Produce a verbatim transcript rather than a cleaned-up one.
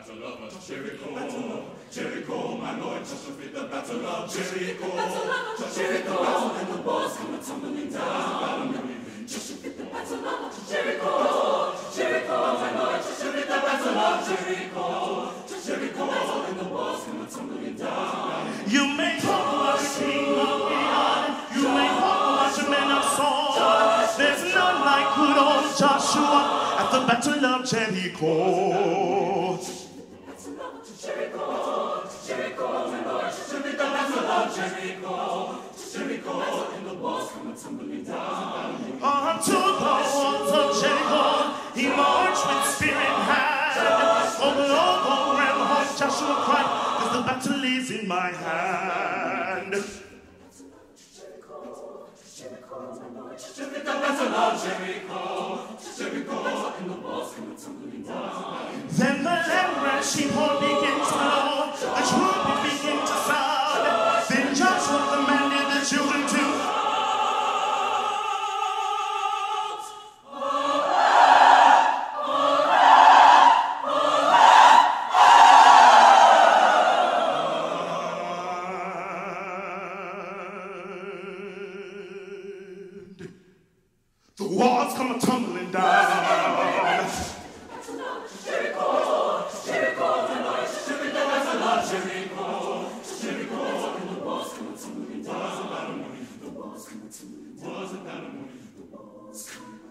battle of Jericho. Jericho, my Lord, Joshua fit the battle of Jericho. Jericho, and the walls come tumbling down. Joshua fit the battle of Jericho. Jericho, my Lord, Joshua fit the battle of Jericho. Jericho, and the walls come tumbling down. You may talk about the king of Aeon. You may talk about the men of Saul. There's none like good old Joshua at the battle of Jericho. Jericho, Jericho, my Lord, Joshua fit the battle of Jericho. Jericho, and the walls come tumbling down. Unto the walls of Jericho, he marched with spear in hand. Over all the realm of Joshua cried, 'cause the battle is in my hand. Jericho, Jericho, my Lord, Joshua fit the battle of Jericho. Jericho, and the walls come tumbling down. Then the lamb ran sheep horn began to blow, the trumpet began to sound. Then Joshua commanded the children to the walls come tumbling down. Jericho, Jericho, my Lord, Joshua fit the battle of Jericho. Jericho, and the walls come tumbling down. The walls come tumbling down. The walls come